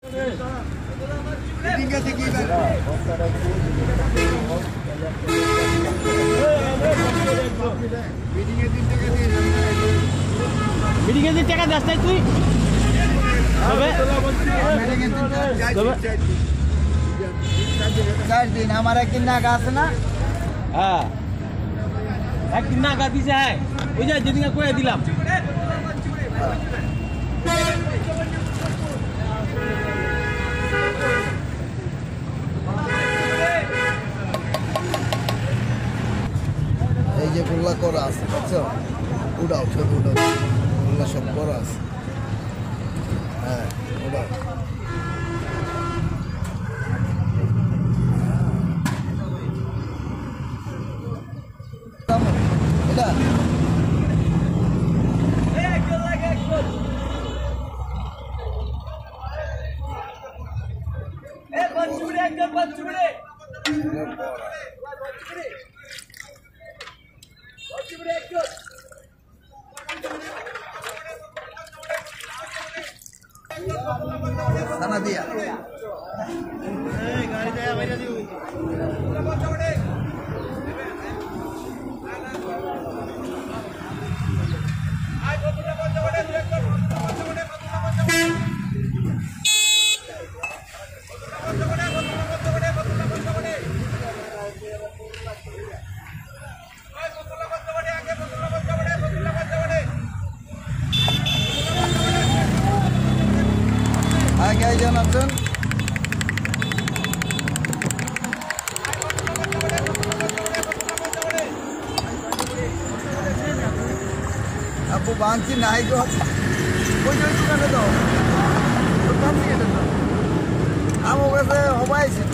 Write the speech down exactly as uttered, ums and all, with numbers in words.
মিটিংয়ে যে টাকা দাস নাই তুই চার দিন আমার একদিন নাগা আছে না হ্যাঁ একদিন নাগা দিছে হ্যাঁ ওই যে যেদিন করে দিলাম এই যে গোল্লা করা আছে বুঝছো উড়াও ছবি উড়াও গোল্লা সব করা আছে হ্যাঁ উড়াও এটা এ বঞ্চুড়ে একদম বঞ্চুড়ে Sana dia. Eh, gaari daya bhaiya diu. Ay, botula botula botula director. Botula botula botula botula. Botula botula botula botula botula botula. Ay, botula botula आगे botula botula botula botula. आगे जनार्दन आपको बांची नाई को कोई जो दुकान है तो दुकान नहीं है तो हम वैसे हो पाए